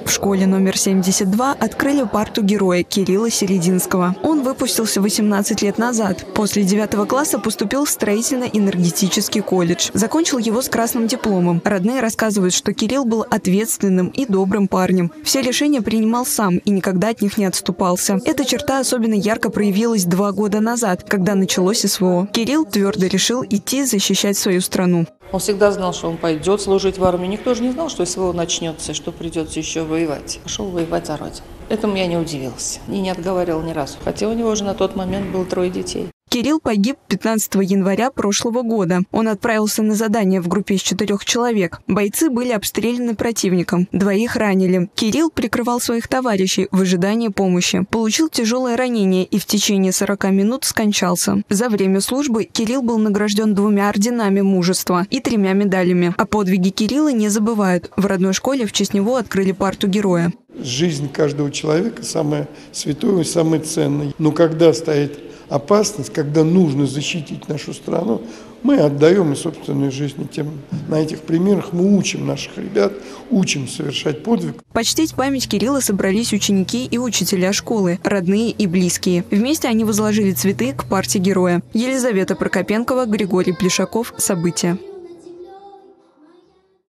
В школе номер 72 открыли парту героя Кирилла Серединского. Он выпустился 18 лет назад. После 9 класса поступил в строительно-энергетический колледж. Закончил его с красным дипломом. Родные рассказывают, что Кирилл был ответственным и добрым парнем. Все решения принимал сам и никогда от них не отступался. Эта черта особенно ярко проявилась 2 года назад, когда началось СВО. Кирилл твердо решил идти защищать свою страну. Он всегда знал, что он пойдет служить в армии. Никто же не знал, что СВО начнется, что придется еще воевать. Пошел воевать за Родину. Этому я не удивился и не отговаривал ни разу. Хотя у него же на тот момент было 3 детей. Кирилл погиб 15 января прошлого года. Он отправился на задание в группе из 4 человек. Бойцы были обстреляны противником. 2 ранили. Кирилл прикрывал своих товарищей в ожидании помощи. Получил тяжелое ранение и в течение 40 минут скончался. За время службы Кирилл был награжден 2 орденами мужества и 3 медалями. О подвиге Кирилла не забывают. В родной школе в честь него открыли парту героя. Жизнь каждого человека самое святое и самое ценное. Но когда стоит опасность, когда нужно защитить нашу страну, мы отдаем и собственную жизнь тем. На этих примерах мы учим наших ребят, учим совершать подвиг. Почтить память Кирилла собрались ученики и учителя школы, родные и близкие. Вместе они возложили цветы к парте героя. Елизавета Прокопенкова, Григорий Плешаков. События.